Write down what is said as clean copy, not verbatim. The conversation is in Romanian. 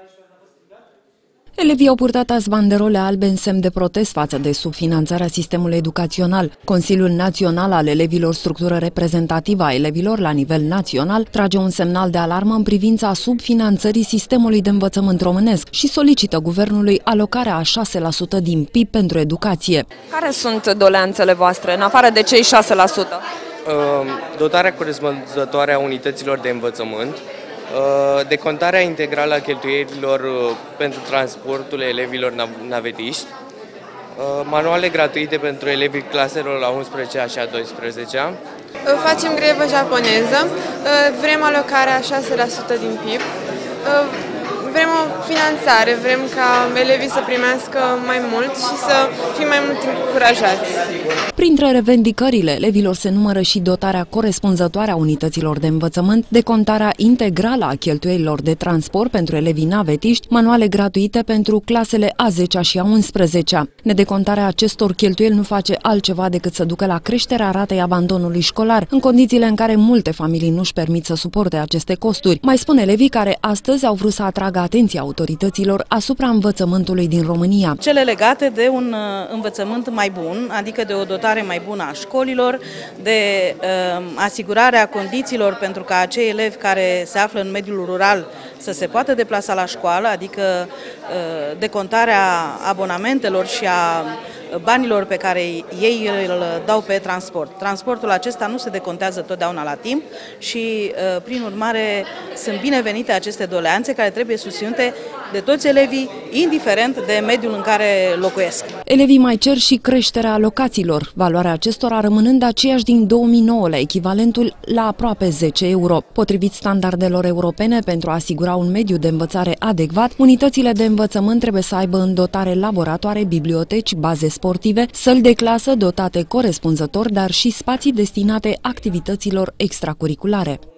Elevii au purtat azi banderole albe în semn de protest față de subfinanțarea sistemului educațional. Consiliul Național al Elevilor, structură reprezentativă a elevilor la nivel național, trage un semnal de alarmă în privința subfinanțării sistemului de învățământ românesc și solicită guvernului alocarea a 6% din PIB pentru educație. Care sunt doleanțele voastre, în afară de cei 6%? Dotarea corespunzătoare a unităților de învățământ, decontarea integrală a cheltuielilor pentru transportul elevilor navetiști, manuale gratuite pentru elevii claselor la 11-a și a 12-a. Facem grevă japoneză, vrem alocarea 6% din PIB, vrem o finanțare, vrem ca elevii să primească mai mult și să fim mai mult încurajați. Printre revendicările elevilor se numără și dotarea corespunzătoare a unităților de învățământ, decontarea integrală a cheltuielilor de transport pentru elevii navetiști, manuale gratuite pentru clasele a 10-a și a 11-a. Nedecontarea acestor cheltuieli nu face altceva decât să ducă la creșterea ratei abandonului școlar, în condițiile în care multe familii nu-și permit să suporte aceste costuri, mai spun elevii care astăzi au vrut să atragă atenția autorităților asupra învățământului din România. Cele legate de un învățământ mai bun, adică de o dotare mai bună a școlilor, de asigurarea condițiilor pentru ca acei elevi care se află în mediul rural să se poată deplasa la școală, adică decontarea abonamentelor și a banilor pe care ei îl dau pe transport. Transportul acesta nu se decontează totdeauna la timp și, prin urmare, sunt binevenite aceste doleanțe care trebuie susținute de toți elevii, indiferent de mediul în care locuiesc. Elevii mai cer și creșterea alocațiilor, valoarea acestora rămânând aceeași din 2009 la echivalentul la aproape 10 euro. Potrivit standardelor europene, pentru a asigura un mediu de învățare adecvat, unitățile de învățământ trebuie să aibă în dotare laboratoare, biblioteci, baze sportive, săli de clasă dotate corespunzător, dar și spații destinate activităților extracurriculare.